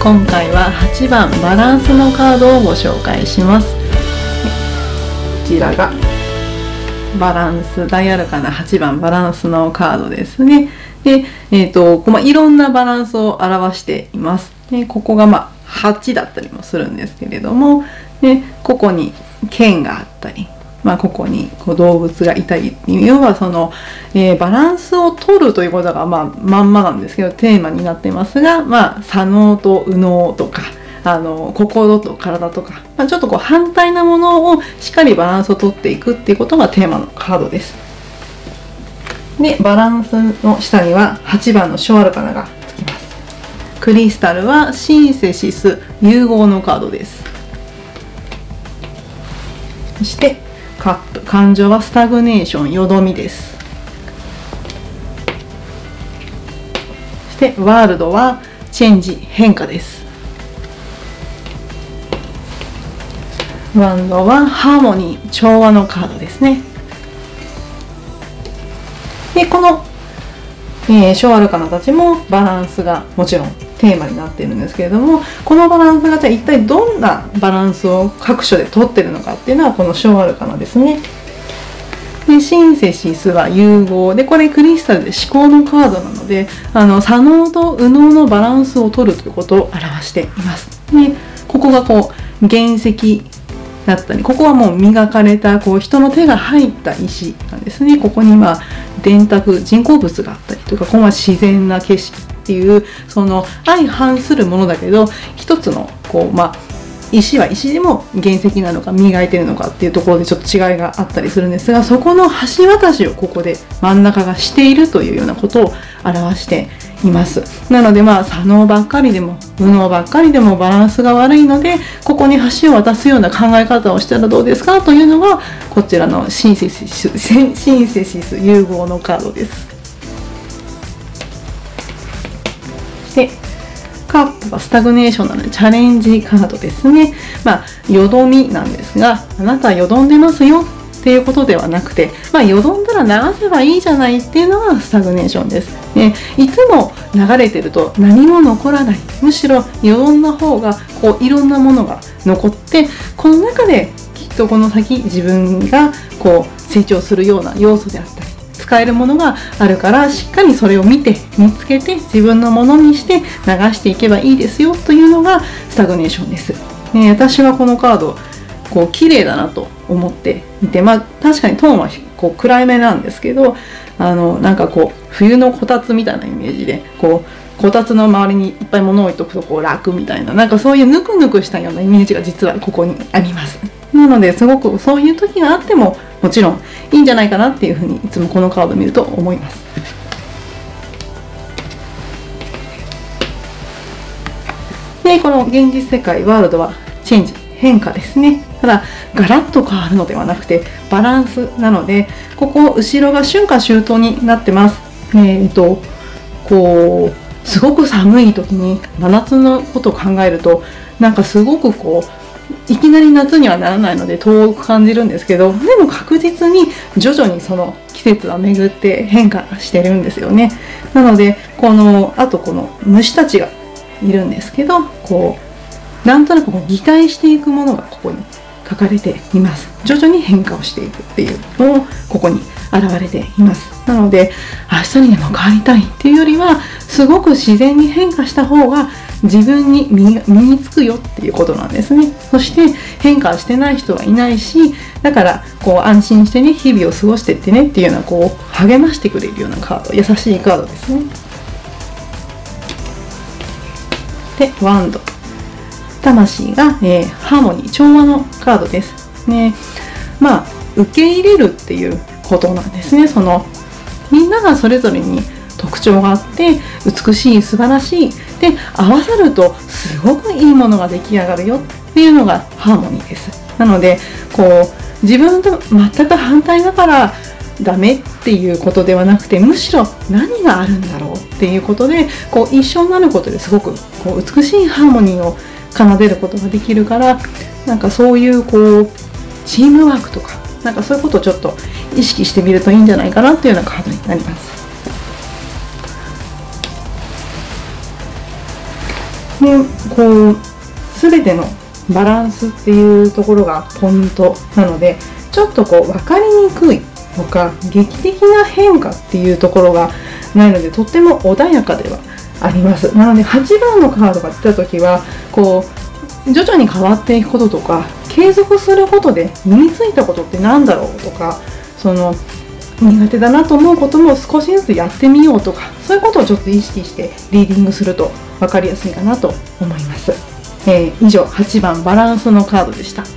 今回は8番バランスのカードをご紹介します。こちらがバランス、大アルカナ8番バランスのカードですね。で、いろんなバランスを表しています。でここが8だったりもするんですけれども、でここに剣があったり、ここに動物がいたりっていう、要はその、バランスを取るということがまんまなんですけどテーマになってますが、左脳と右脳とか心と体とか、ちょっと反対なものをしっかりバランスを取っていくっていうことがテーマのカードです。でバランスの下には8番の小アルカナがつきます。クリスタルはシンセシス融合のカードです。そしてカップ、感情はスタグネーション、よどみです。そしてワールドはチェンジ、変化です。ワンドはハーモニー、調和のカードですね。でこの、小アルカナたちもバランスがもちろんテーマになっているんですけれども、このバランスがじゃあ一体どんなバランスを各所で取ってるのかっていうのはこの小アルカナですね。でシンセシスは融合で、これクリスタルで思考のカードなので左脳と右脳のバランスを取るということを表しています。でここが原石だったり、ここはもう磨かれた人の手が入った石なんですね。ここに電卓、人工物があったりとか、ここは自然な景色っていうその相反するものだけど、一つの石は石でも原石なのか磨いてるのかっていうところでちょっと違いがあったりするんですが、そこの橋渡しをここで真ん中がしているというようなことを表しています。なので左脳ばっかりでも右脳ばっかりでもバランスが悪いので、ここに橋を渡すような考え方をしたらどうですかというのがこちらのシンセシス融合のカードです。でカップはスタグネーションなのでチャレンジカードですね。よどみなんですが、あなたはよどんでますよっていうことではなくて、よどんだら流せばいいじゃないっていうのがスタグネーションです。でいつも流れてると何も残らない、むしろよどんだ方がいろんなものが残って、この中できっとこの先自分が成長するような要素であったり使えるものがあるから、しっかりそれを見つけて自分のものにして流していけばいいですよというのがスタグネーションです。私はこのカード綺麗だなと思っていて、確かにトーンは暗いめなんですけど、冬のこたつみたいなイメージでこたつの周りにいっぱい物を置いとくと楽みたいな、そういうぬくぬくしたようなイメージが実はここにあります。なのですごくそういう時があってももちろんいいんじゃないかなっていうふうにいつもこのカードを見ると思います。でこの現実世界ワールドはチェンジ、変化ですね。ただガラッと変わるのではなくてバランスなので、ここ後ろが春夏秋冬になってます。すごく寒い時に真夏のことを考えるとすごくいきなり夏にはならないので遠く感じるんですけど、でも確実に徐々にその季節は巡って変化してるんですよね。なのであとこの虫たちがいるんですけど、なんとなく擬態していくものがここに書かれています。徐々に変化をしていくっていうのをここに現れています。なので明日にでも変わりたいっていうよりは、すごく自然に変化した方が自分に身につくよっていうことなんですね。そして変化してない人はいないし、だから安心してね日々を過ごしてってねっていうような励ましてくれるようなカード、優しいカードですね。でワンド、魂が、ハーモニー、調和のカードですね。受け入れるっていうことなんですね。みんながそれぞれに特徴があって美しい、素晴らしいで合わさるとすごくいいものが出来上がるよっていうのがハーモニーです。なので自分と全く反対だからダメっていうことではなくて、むしろ何があるんだろうっていうことで一緒になることですごく美しいハーモニーを奏でることができるから、そういうチームワークとかそういうことをちょっと意識してみるといいんじゃないかなというようなカードになります。 でこう全てのバランスっていうところがポイントなので、ちょっとこう分かりにくいとか劇的な変化っていうところがないので、とっても穏やかではあります。なので8番のカードが出た時はこう徐々に変わっていくこととか、継続することで身についたことって何だろうとか、その苦手だなと思うことも少しずつやってみようとか、そういうことをちょっと意識してリーディングすると分かりやすいかなと思います。以上8番バランスのカードでした。